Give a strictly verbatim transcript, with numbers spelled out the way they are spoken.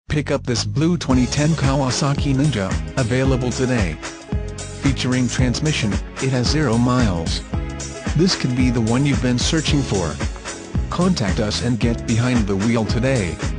Pick up this blue twenty ten Kawasaki Ninja, available today. Featuring transmission, it has zero miles. This could be the one you've been searching for. Contact us and get behind the wheel today.